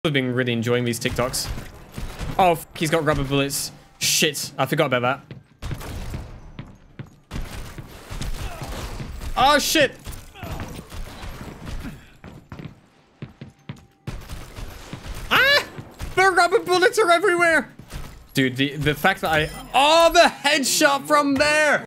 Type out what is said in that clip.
I've been really enjoying these TikToks. Oh, he's got rubber bullets. Shit, I forgot about that. Oh, shit. Ah! The rubber bullets are everywhere. Dude, the fact that oh, the headshot from there.